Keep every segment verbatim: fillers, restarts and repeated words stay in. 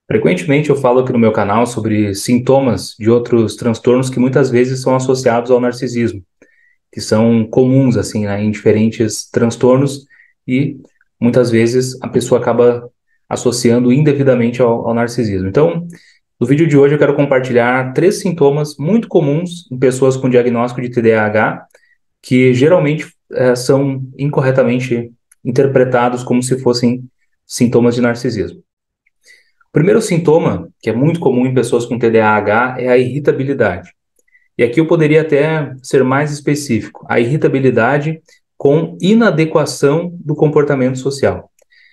Frequentemente eu falo aqui no meu canal sobre sintomas de outros transtornos que muitas vezes são associados ao narcisismo, que são comuns assim, né, em diferentes transtornos e muitas vezes a pessoa acaba associando indevidamente ao, ao narcisismo. Então, no vídeo de hoje eu quero compartilhar três sintomas muito comuns em pessoas com diagnóstico de T D A H, que geralmente eh, são incorretamente interpretados como se fossem sintomas de narcisismo. O primeiro sintoma, que é muito comum em pessoas com T D A H, é a irritabilidade. E aqui eu poderia até ser mais específico: a irritabilidade com inadequação do comportamento social.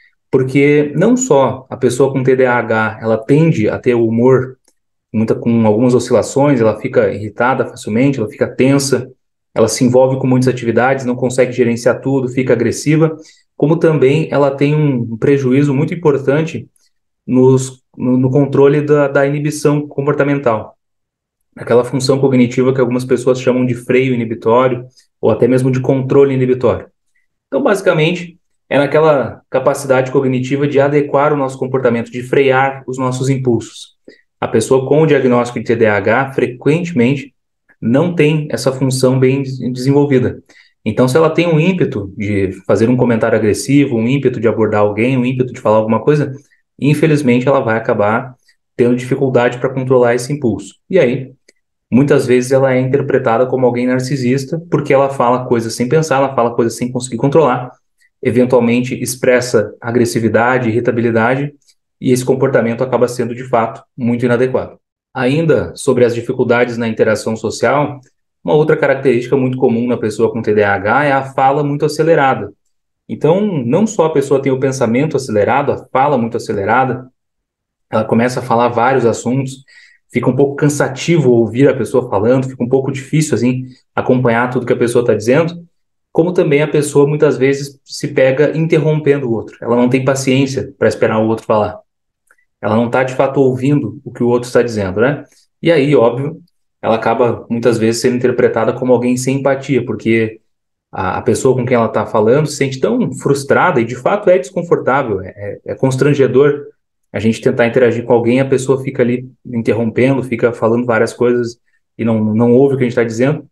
Porque não só a pessoa com T D A H, ela tende a ter o humor muita, com algumas oscilações, ela fica irritada facilmente, ela fica tensa, ela se envolve com muitas atividades, não consegue gerenciar tudo, fica agressiva, como também ela tem um prejuízo muito importante nos, no, no controle da, da inibição comportamental, aquela função cognitiva que algumas pessoas chamam de freio inibitório ou até mesmo de controle inibitório. Então, basicamente, é naquela capacidade cognitiva de adequar o nosso comportamento, de frear os nossos impulsos. A pessoa com o diagnóstico de T D A H, frequentemente, não tem essa função bem desenvolvida. Então, se ela tem um ímpeto de fazer um comentário agressivo, um ímpeto de abordar alguém, um ímpeto de falar alguma coisa, infelizmente ela vai acabar tendo dificuldade para controlar esse impulso. E aí, muitas vezes ela é interpretada como alguém narcisista, porque ela fala coisas sem pensar, ela fala coisas sem conseguir controlar, eventualmente expressa agressividade, irritabilidade, e esse comportamento acaba sendo, de fato, muito inadequado. Ainda sobre as dificuldades na interação social, uma outra característica muito comum na pessoa com T D A H é a fala muito acelerada. Então, não só a pessoa tem o pensamento acelerado, a fala muito acelerada, ela começa a falar vários assuntos, fica um pouco cansativo ouvir a pessoa falando, fica um pouco difícil, assim, acompanhar tudo que a pessoa está dizendo, como também a pessoa muitas vezes se pega interrompendo o outro. Ela não tem paciência para esperar o outro falar. Ela não está, de fato, ouvindo o que o outro está dizendo, né? E aí, óbvio, ela acaba muitas vezes sendo interpretada como alguém sem empatia, porque a, a pessoa com quem ela está falando se sente tão frustrada e, de fato, é desconfortável, é, é é constrangedor a gente tentar interagir com alguém, a pessoa fica ali interrompendo, fica falando várias coisas e não, não ouve o que a gente está dizendo.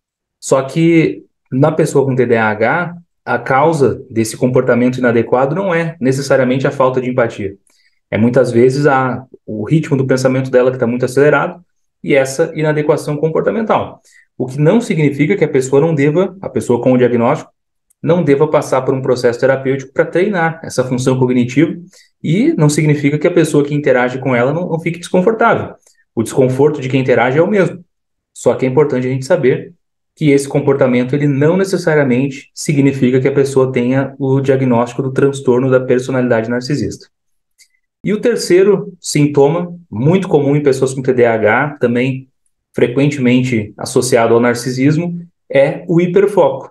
Só que na pessoa com T D A H, a causa desse comportamento inadequado não é necessariamente a falta de empatia. É muitas vezes a, o ritmo do pensamento dela que está muito acelerado e essa inadequação comportamental. O que não significa que a pessoa não deva, a pessoa com o diagnóstico, não deva passar por um processo terapêutico para treinar essa função cognitiva, e não significa que a pessoa que interage com ela não, não fique desconfortável. O desconforto de quem interage é o mesmo. Só que é importante a gente saber que esse comportamento ele não necessariamente significa que a pessoa tenha o diagnóstico do transtorno da personalidade narcisista. E o terceiro sintoma, muito comum em pessoas com T D A H, também frequentemente associado ao narcisismo, é o hiperfoco.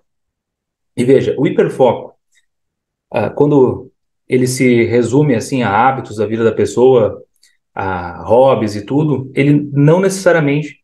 E veja, o hiperfoco, ah, quando ele se resume assim a hábitos da vida da pessoa, a hobbies e tudo, ele não necessariamente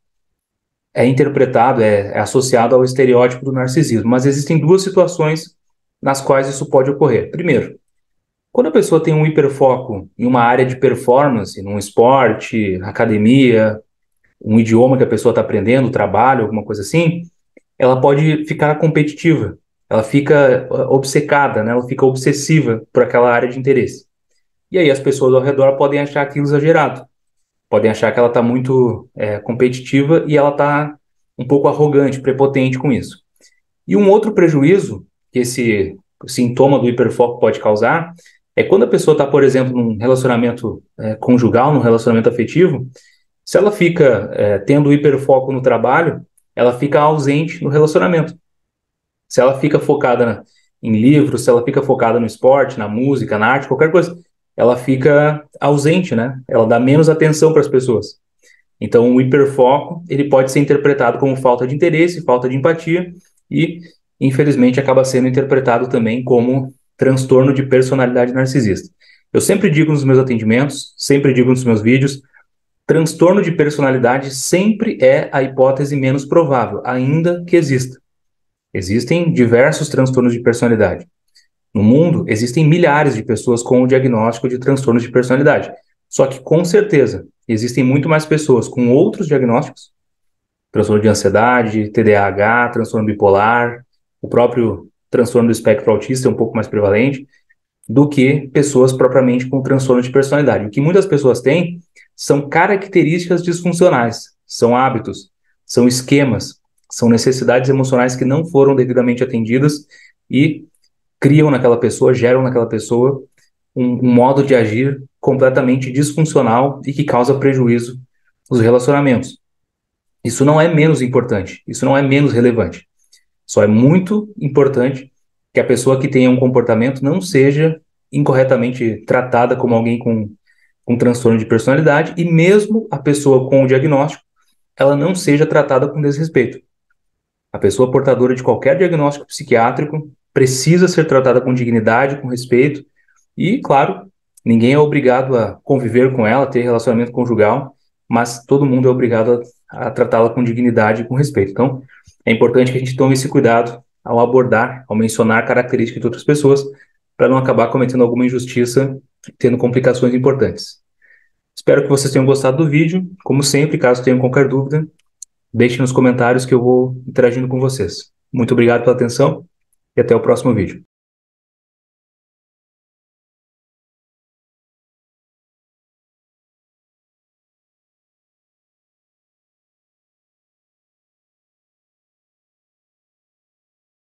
é interpretado, é, é associado ao estereótipo do narcisismo, mas existem duas situações nas quais isso pode ocorrer. Primeiro, quando a pessoa tem um hiperfoco em uma área de performance, num esporte, academia, um idioma que a pessoa está aprendendo, trabalho, alguma coisa assim, ela pode ficar competitiva, ela fica uh, obcecada, né? Ela fica obsessiva por aquela área de interesse. E aí as pessoas ao redor podem achar aquilo exagerado, podem achar que ela está muito é, competitiva e ela está um pouco arrogante, prepotente com isso. E um outro prejuízo que esse sintoma do hiperfoco pode causar é quando a pessoa está, por exemplo, num relacionamento é, conjugal, num relacionamento afetivo, se ela fica é, tendo hiperfoco no trabalho, ela fica ausente no relacionamento. Se ela fica focada na, em livros, se ela fica focada no esporte, na música, na arte, qualquer coisa, ela fica ausente, né? Ela dá menos atenção para as pessoas. Então, o hiperfoco, ele pode ser interpretado como falta de interesse, falta de empatia e, infelizmente, acaba sendo interpretado também como transtorno de personalidade narcisista. Eu sempre digo nos meus atendimentos, sempre digo nos meus vídeos, transtorno de personalidade sempre é a hipótese menos provável, ainda que exista. Existem diversos transtornos de personalidade. No mundo, existem milhares de pessoas com o diagnóstico de transtornos de personalidade. Só que, com certeza, existem muito mais pessoas com outros diagnósticos, transtorno de ansiedade, T D A H, transtorno bipolar, o próprio transtorno do espectro autista é um pouco mais prevalente, do que pessoas propriamente com transtorno de personalidade. O que muitas pessoas têm são características disfuncionais, são hábitos, são esquemas, são necessidades emocionais que não foram devidamente atendidas e criam naquela pessoa, geram naquela pessoa um, um modo de agir completamente disfuncional e que causa prejuízo nos relacionamentos. Isso não é menos importante, isso não é menos relevante. Só é muito importante que a pessoa que tenha um comportamento não seja incorretamente tratada como alguém com, com transtorno de personalidade e mesmo a pessoa com o diagnóstico, ela não seja tratada com desrespeito. A pessoa portadora de qualquer diagnóstico psiquiátrico precisa ser tratada com dignidade, com respeito e, claro, ninguém é obrigado a conviver com ela, ter relacionamento conjugal, mas todo mundo é obrigado a, a tratá-la com dignidade e com respeito. Então, é importante que a gente tome esse cuidado ao abordar, ao mencionar características de outras pessoas, para não acabar cometendo alguma injustiça, tendo complicações importantes. Espero que vocês tenham gostado do vídeo. Como sempre, caso tenham qualquer dúvida, deixem nos comentários que eu vou interagindo com vocês. Muito obrigado pela atenção e até o próximo vídeo.